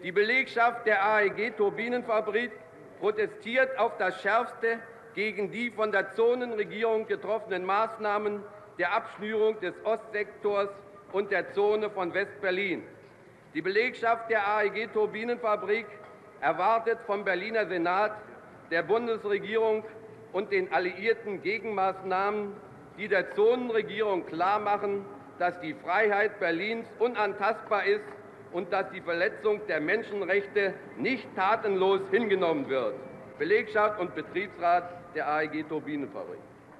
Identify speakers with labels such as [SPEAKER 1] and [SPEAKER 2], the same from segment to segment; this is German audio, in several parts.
[SPEAKER 1] Die Belegschaft der AEG Turbinenfabrik protestiert auf das Schärfste gegen die von der Zonenregierung getroffenen Maßnahmen der Abschnürung des Ostsektors und der Zone von West-Berlin. Die Belegschaft der AEG Turbinenfabrik erwartet vom Berliner Senat, der Bundesregierung und den Alliierten Gegenmaßnahmen, die der Zonenregierung klarmachen, dass die Freiheit Berlins unantastbar ist und dass die Verletzung der Menschenrechte nicht tatenlos hingenommen wird. Belegschaft und Betriebsrat der AEG Turbinenfabrik.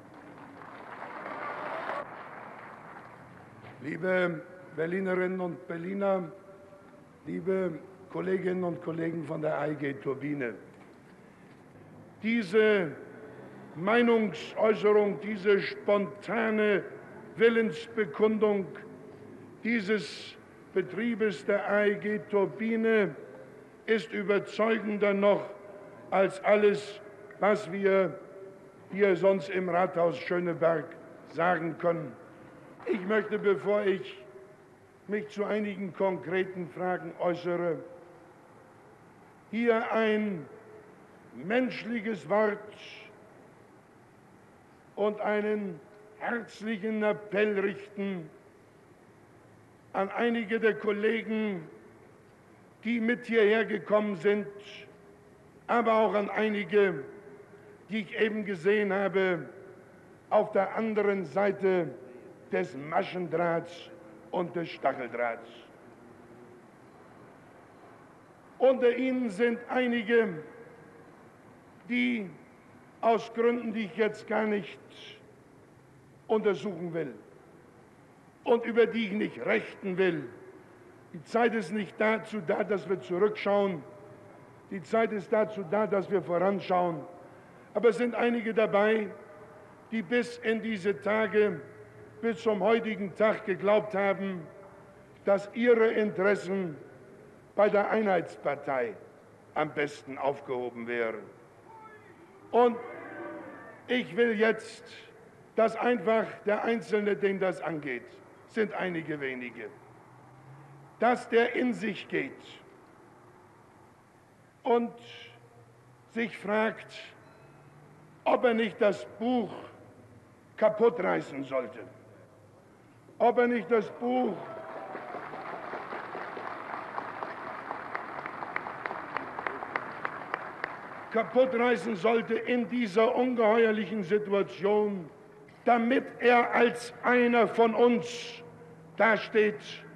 [SPEAKER 2] Liebe Berlinerinnen und Berliner, liebe Kolleginnen und Kollegen von der AEG Turbine, diese Meinungsäußerung, diese spontane Willensbekundung dieses Betriebes der AEG Turbine ist überzeugender noch als alles, was wir hier sonst im Rathaus Schöneberg sagen können. Ich möchte, bevor ich mich zu einigen konkreten Fragen äußere, hier ein menschliches Wort und einen herzlichen Appell richten an einige der Kollegen, die mit hierher gekommen sind, aber auch an einige, die ich eben gesehen habe, auf der anderen Seite des Maschendrahts und des Stacheldrahts. Unter ihnen sind einige, die aus Gründen, die ich jetzt gar nicht untersuchen will und über die ich nicht richten will. Die Zeit ist nicht dazu da, dass wir zurückschauen. Die Zeit ist dazu da, dass wir voranschauen. Aber es sind einige dabei, die bis in diese Tage, bis zum heutigen Tag geglaubt haben, dass ihre Interessen bei der Einheitspartei am besten aufgehoben wären. Und ich will jetzt, dass einfach der Einzelne, den das angeht, sind einige wenige, dass der in sich geht und sich fragt, ob er nicht das Buch kaputtreißen sollte, ob er nicht das Buch kaputtreißen sollte in dieser ungeheuerlichen Situation, damit er als einer von uns dasteht.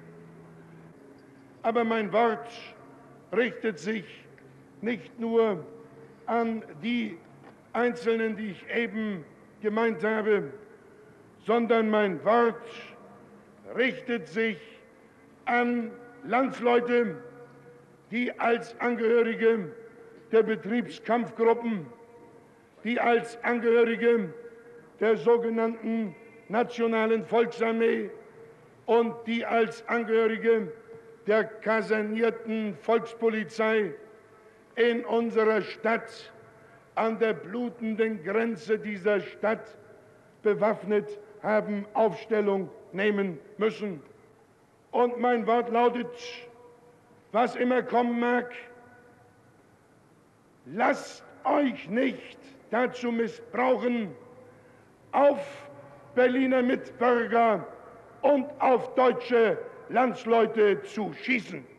[SPEAKER 2] Aber mein Wort richtet sich nicht nur an die Einzelnen, die ich eben gemeint habe, sondern mein Wort richtet sich an Landsleute, die als Angehörige der Betriebskampfgruppen, die als Angehörige der sogenannten Nationalen Volksarmee und die als Angehörige der kasernierten Volkspolizei in unserer Stadt an der blutenden Grenze dieser Stadt bewaffnet haben Aufstellung nehmen müssen. Und mein Wort lautet, was immer kommen mag, lasst euch nicht dazu missbrauchen, auf Berliner Mitbürger und auf deutsche Landsleute zu schießen.